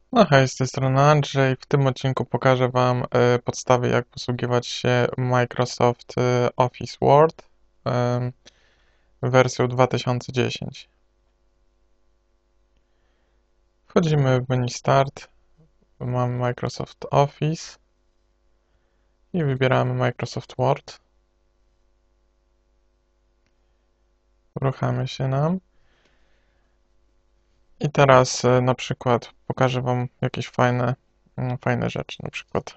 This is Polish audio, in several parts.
No hej, z tej strony Andrzej. W tym odcinku pokażę Wam podstawy, jak posługiwać się Microsoft Office Word wersją 2010. Wchodzimy w menu Start, mamy Microsoft Office i wybieramy Microsoft Word. Uruchamia się nam. I teraz na przykład pokażę Wam jakieś fajne rzeczy. Na przykład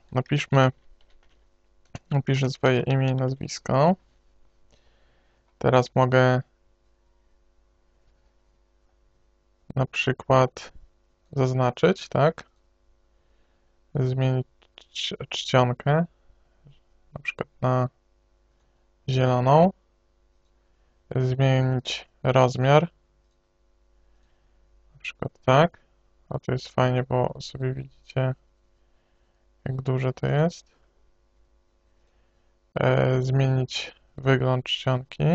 napiszę swoje imię i nazwisko. Teraz mogę na przykład zaznaczyć, tak? Zmienić czcionkę, na przykład na zieloną, zmienić rozmiar, na przykład tak. A to jest fajnie, bo sobie widzicie, jak duże to jest. Zmienić wygląd czcionki,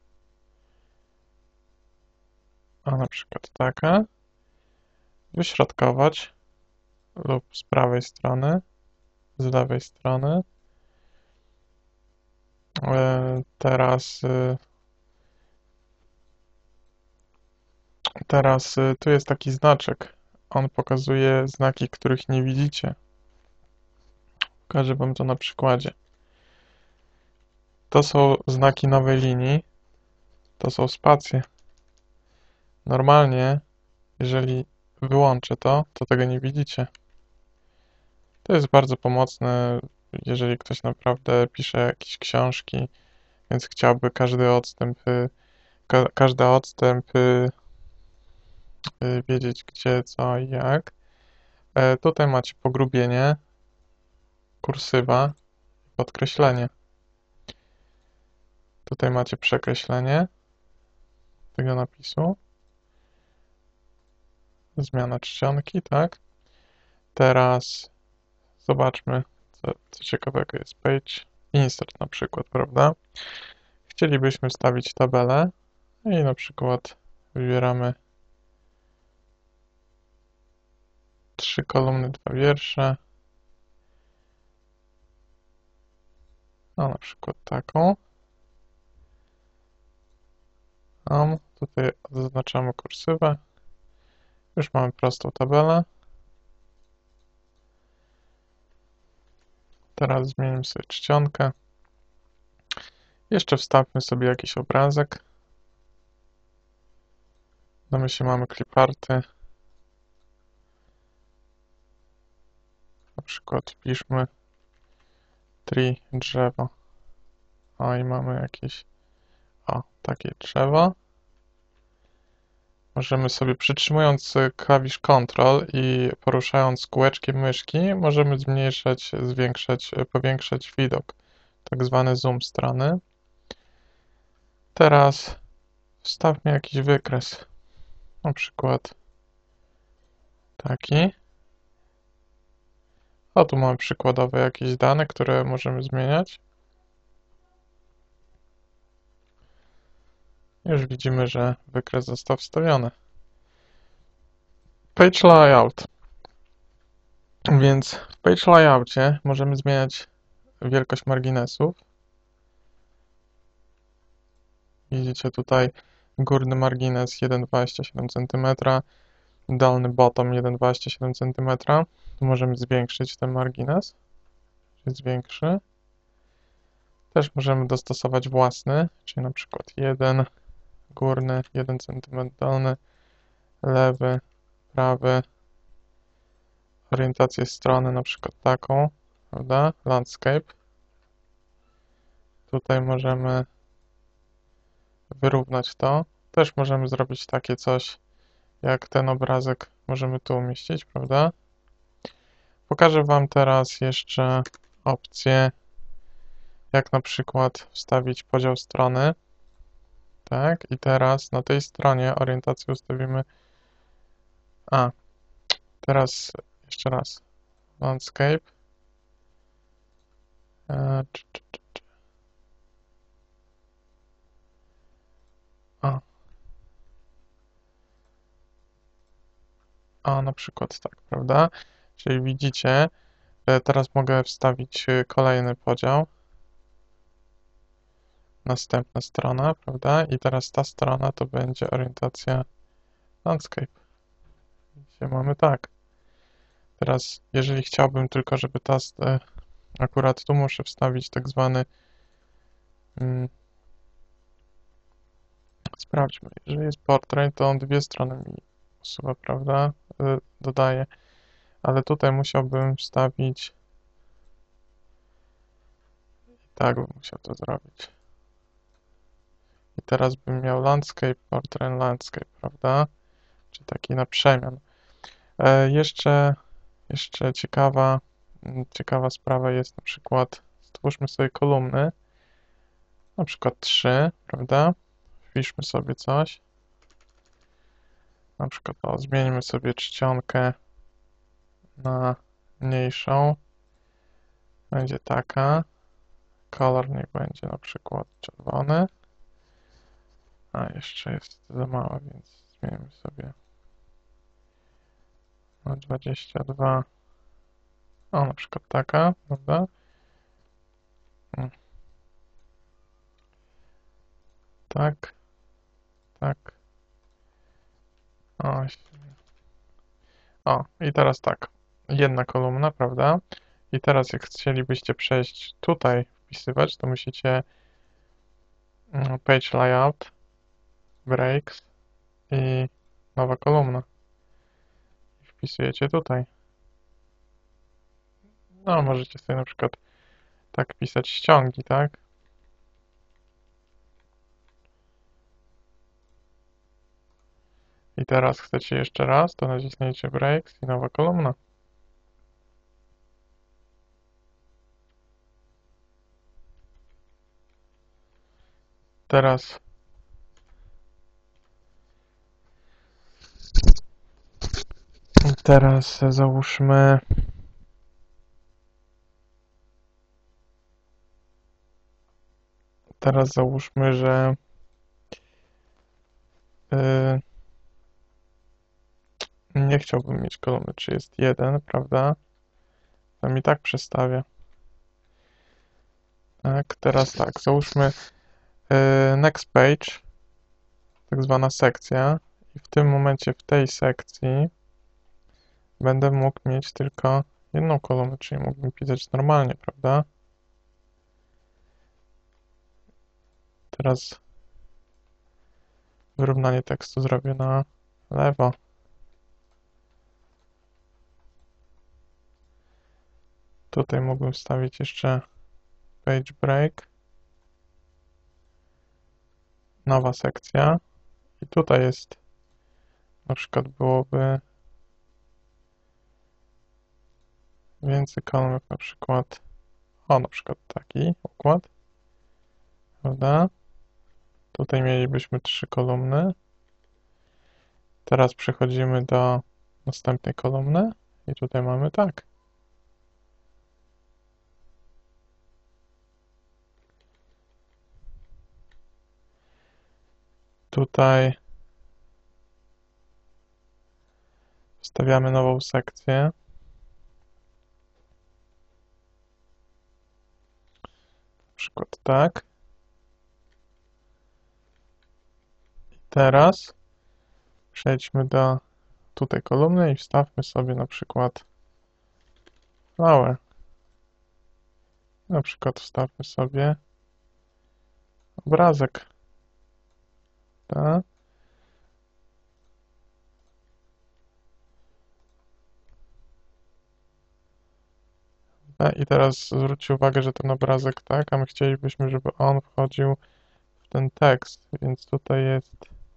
a na przykład taka. Wyśrodkować lub z prawej strony, z lewej strony. Teraz tu jest taki znaczek. On pokazuje znaki, których nie widzicie. Pokażę Wam to na przykładzie. To są znaki nowej linii. To są spacje. Normalnie, jeżeli wyłączę to, to tego nie widzicie. To jest bardzo pomocne, jeżeli ktoś naprawdę pisze jakieś książki, więc chciałby każdy odstęp wiedzieć gdzie, co i jak. Tutaj macie pogrubienie, kursywa, podkreślenie. Tutaj macie przekreślenie tego napisu. Zmiana czcionki, tak? Teraz zobaczmy, co ciekawego jest. Page insert na przykład, prawda? Chcielibyśmy wstawić tabelę i na przykład wybieramy 3 kolumny, 2 wiersze. No, na przykład taką. Tutaj zaznaczamy kursywę. Już mamy prostą tabelę. Teraz zmienimy sobie czcionkę. Jeszcze wstawmy sobie jakiś obrazek. W domyśle mamy cliparty. Na przykład wpiszmy tree, drzewo. O, i mamy jakieś, takie drzewo. Możemy sobie przytrzymując klawisz Ctrl i poruszając kółeczkiem myszki, możemy zmniejszać, zwiększać, powiększać widok, tak zwany zoom strony. Teraz wstawmy jakiś wykres, na przykład taki. O, tu mamy przykładowe jakieś dane, które możemy zmieniać. Już widzimy, że wykres został wstawiony. Page layout. Więc w page layoutie możemy zmieniać wielkość marginesów. Widzicie tutaj górny margines 1,27 cm, dolny bottom 1,27 cm. Tu możemy zwiększyć ten margines, jest większy. Też możemy dostosować własny, czyli na przykład 1 górny, 1 cm dolny, lewy, prawy, orientację strony na przykład taką, prawda? Landscape. Tutaj możemy wyrównać to. Też możemy zrobić takie coś, jak ten obrazek możemy tu umieścić, prawda? Pokażę Wam teraz jeszcze opcję, jak na przykład wstawić podział strony. Tak, i teraz na tej stronie orientację ustawimy. Teraz jeszcze raz. Landscape. E, czy, czy, czy, czy. O, na przykład tak, prawda? Czyli widzicie, teraz mogę wstawić kolejny podział. Następna strona, prawda? I teraz ta strona to będzie orientacja landscape. Widzicie, mamy tak. Teraz, jeżeli chciałbym tylko, żeby akurat tu muszę wstawić tak zwany sprawdźmy, jeżeli jest portrait, to on dwie strony mi usuwa, prawda? Dodaje, ale tutaj musiałbym wstawić tak bym musiał to zrobić. I teraz bym miał landscape, portrait, landscape, prawda? Czy taki na przemian. Jeszcze ciekawa sprawa jest na przykład, stwórzmy sobie kolumny, na przykład 3, prawda? Wpiszmy sobie coś. Na przykład zmieńmy sobie czcionkę na mniejszą. Będzie taka. Kolor niech będzie na przykład czerwony. A jeszcze jest za mała, więc zmienimy sobie na 22. O, na przykład taka, prawda? Tak, tak. O, i teraz tak. Jedna kolumna, prawda? I teraz jak chcielibyście przejść tutaj, wpisywać, to musicie page layout, breaks i nowa kolumna. I wpisujecie tutaj. No, możecie sobie na przykład tak pisać ściągi, tak? I teraz chcecie jeszcze raz, to naciśnijcie breaks i nowa kolumna. Teraz załóżmy że nie chciałbym mieć kolumny, czy jest 1, prawda? To mi tak przestawia. Tak, teraz tak, załóżmy next page, tak zwana sekcja. I w tym momencie w tej sekcji będę mógł mieć tylko jedną kolumnę, czyli mógłbym pisać normalnie, prawda? Teraz wyrównanie tekstu zrobię na lewo. Tutaj mógłbym wstawić jeszcze page break. Nowa sekcja. I tutaj jest, na przykład byłoby więcej kolumn, na przykład, na przykład taki układ, prawda? Tutaj mielibyśmy 3 kolumny. Teraz przechodzimy do następnej kolumny i tutaj mamy tak. Tutaj wstawiamy nową sekcję. Na przykład tak. I teraz przejdźmy do tutaj kolumny i wstawmy sobie na przykład flower. Na przykład wstawmy sobie obrazek. Tak. I teraz zwróćcie uwagę, że ten obrazek tak, a my chcielibyśmy, żeby on wchodził w ten tekst, więc tutaj jest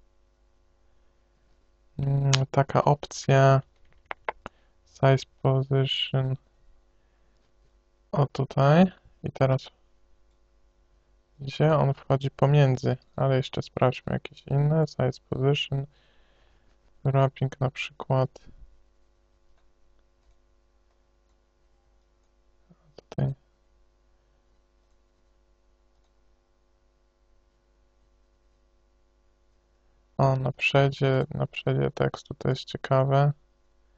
taka opcja size position o tutaj i teraz widzicie, on wchodzi pomiędzy, ale jeszcze sprawdźmy jakieś inne size position wrapping na przykład tutaj na przedzie tekstu to jest ciekawe.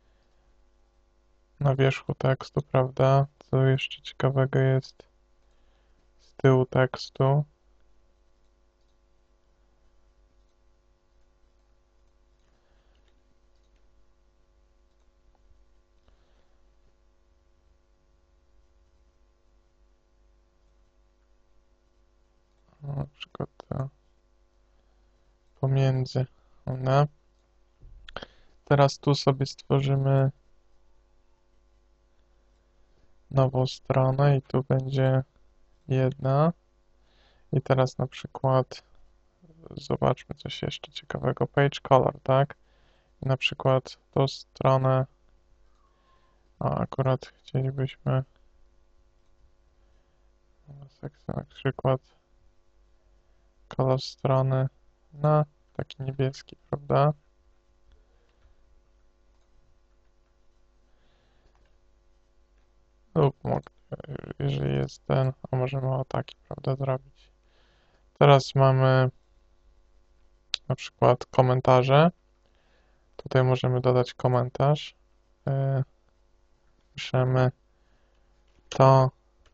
na wierzchu tekstu, prawda? Co jeszcze ciekawego jest z tyłu tekstu? Na przykład pomiędzy one. Teraz tu sobie stworzymy nową stronę i tu będzie jedna. I teraz na przykład zobaczmy coś jeszcze ciekawego. Page color, tak? I na przykład tą stronę, a akurat chcielibyśmy sekcję na przykład kolor strony na taki niebieski, prawda? Lub jeżeli jest ten, a możemy o taki, prawda, zrobić. Teraz mamy na przykład komentarze. Tutaj możemy dodać komentarz. Piszemy to,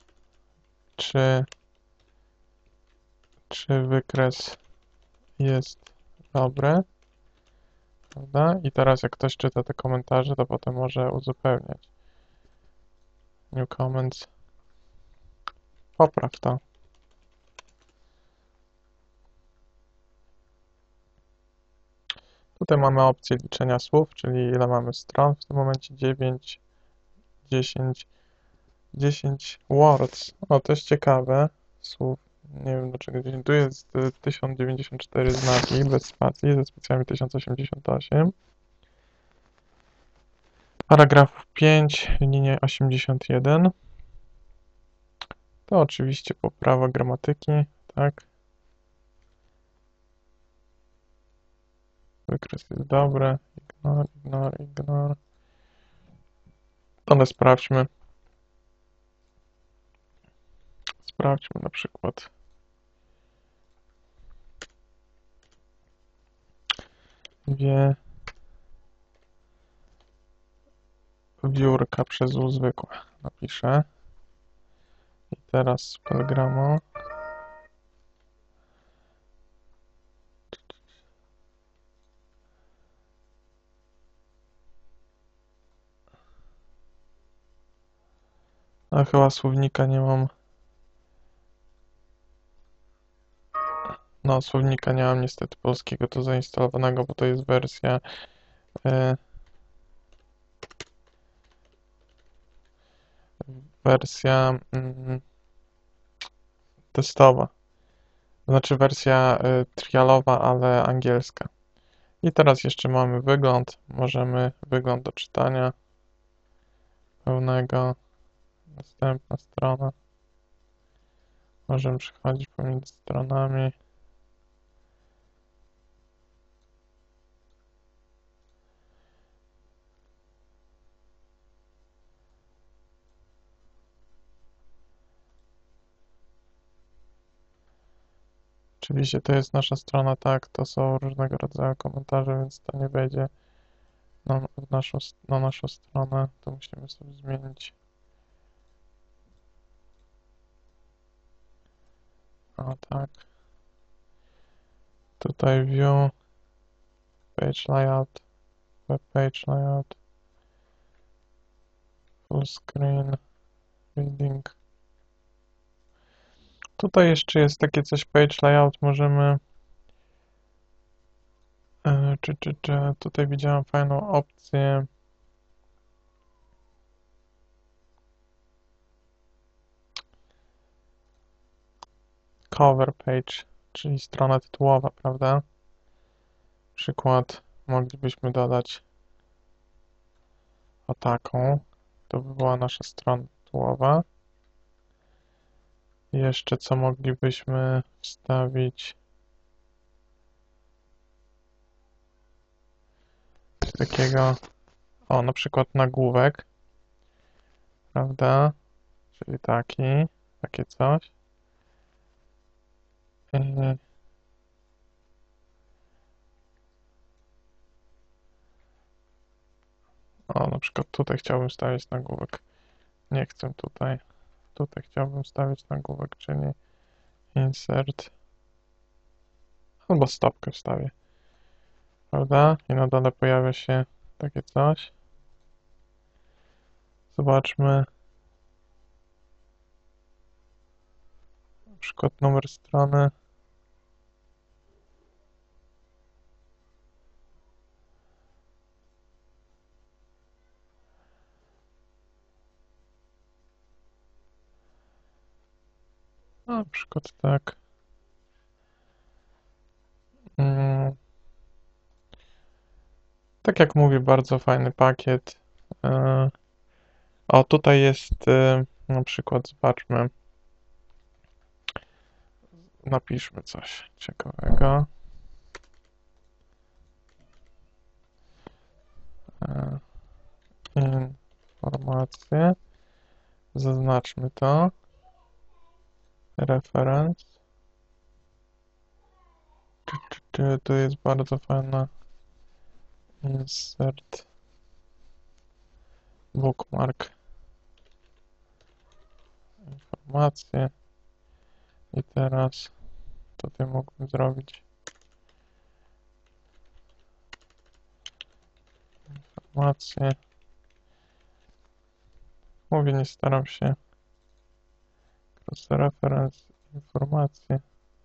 czy wykres jest dobry, prawda? I teraz jak ktoś czyta te komentarze, to potem może uzupełniać. New comments. Popraw to. Tutaj mamy opcję liczenia słów, czyli ile mamy stron. W tym momencie 9, 10, 10 words. O, to jest ciekawe. Słów. Nie wiem dlaczego 10. Tu jest 1094 znaki bez spacji, ze spacjami 1088. Paragraf 5, linia 81. To oczywiście poprawa gramatyki, tak. Wykres jest dobry. Ignore. Ale sprawdźmy. Sprawdźmy na przykład. Wiórka przez U zwykłe. Napiszę. I teraz z programu. A chyba słownika nie mam. No, słownika nie mam niestety polskiego tu zainstalowanego, bo to jest wersja testowa. Znaczy wersja trialowa, ale angielska. I teraz jeszcze mamy wygląd. Możemy wygląd do czytania pełnego. Następna strona. Możemy przechodzić pomiędzy stronami. Oczywiście to jest nasza strona, tak, to są różnego rodzaju komentarze, więc to nie wejdzie na naszą stronę. To musimy sobie zmienić. O tak. Tutaj view, page layout, web page layout, full screen, reading. Tutaj jeszcze jest takie coś page layout, możemy tutaj widziałem fajną opcję cover page, czyli strona tytułowa, prawda? Przykład moglibyśmy dodać o taką. To by była nasza strona tytułowa. Jeszcze co moglibyśmy wstawić? Takiego, o, na przykład nagłówek, prawda? Czyli takie coś. O, na przykład tutaj chciałbym stawiać nagłówek. Nie chcę tutaj. Tutaj chciałbym stawiać nagłówek, czyli insert. Albo stopkę wstawię. Prawda? I na dole pojawia się takie coś. Zobaczmy. Na przykład numer strony. Na przykład tak. Tak jak mówię, bardzo fajny pakiet. O, tutaj jest na przykład, zobaczmy. Napiszmy coś ciekawego. Informacje. Zaznaczmy to. Reference. Tu jest bardzo fajna insert bookmark. Informacje. I teraz tutaj mógłbym zrobić informacje. Mówię, nie staram się. Cross reference informacje.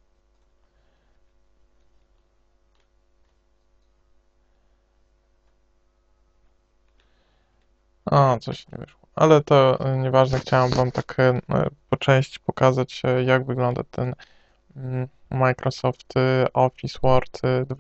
A, coś nie wyszło. Ale to nieważne, chciałem wam tak po części pokazać, jak wygląda ten Microsoft Office Word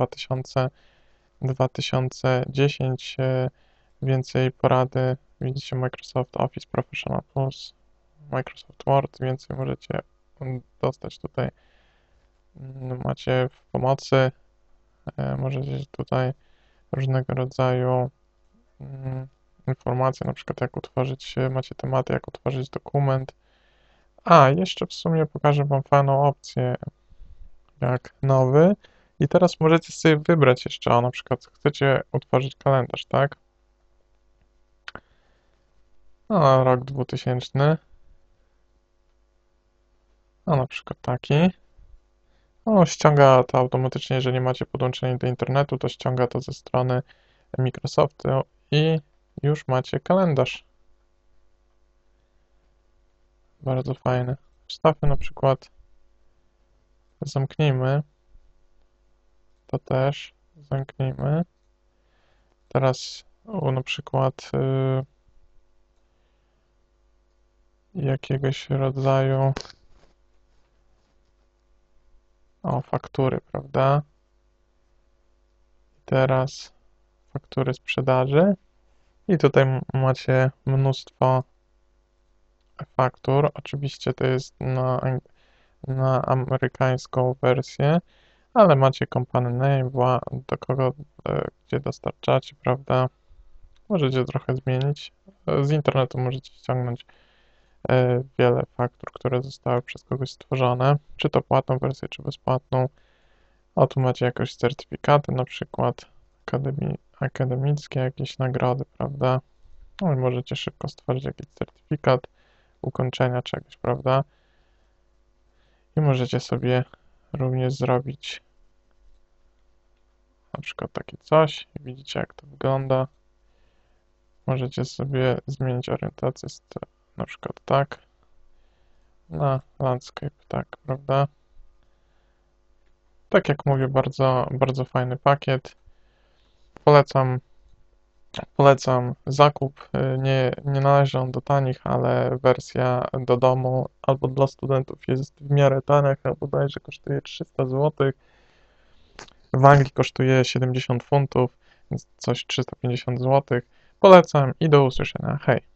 2010. Więcej porady widzicie Microsoft Office Professional Plus, Microsoft Word, więcej możecie dostać tutaj. Macie w pomocy, możecie tutaj różnego rodzaju informacje, na przykład jak utworzyć, macie tematy, jak utworzyć dokument. A, jeszcze w sumie pokażę wam fajną opcję, jak nowy. I teraz możecie sobie wybrać jeszcze, na przykład chcecie utworzyć kalendarz, tak? No, rok 2000. No, na przykład taki. No, ściąga to automatycznie, jeżeli macie podłączenie do internetu, to ściąga to ze strony Microsoftu i już macie kalendarz. Bardzo fajny. Wstawmy na przykład, zamknijmy. To też zamknijmy. Teraz na przykład jakiegoś rodzaju faktury, prawda? Teraz faktury sprzedaży i tutaj macie mnóstwo faktur. Oczywiście to jest na amerykańską wersję, ale macie company name, do kogo, gdzie dostarczacie, prawda? Możecie trochę zmienić. Z internetu możecie ściągnąć wiele faktur, które zostały przez kogoś stworzone, czy to płatną wersję, czy bezpłatną. O, tu macie jakieś certyfikaty, na przykład akademickie, jakieś nagrody, prawda? No i możecie szybko stworzyć jakiś certyfikat ukończenia czegoś, prawda? I możecie sobie również zrobić na przykład takie coś. Widzicie, jak to wygląda. Możecie sobie zmienić orientację, na przykład tak, na landscape, tak, prawda? Tak jak mówię, bardzo, bardzo fajny pakiet. Polecam zakup. Nie należy on do tanich, ale wersja do domu albo dla studentów jest w miarę tania, bodajże kosztuje 300 zł. W Anglii kosztuje 70 funtów, więc coś 350 zł. Polecam i do usłyszenia. Hej!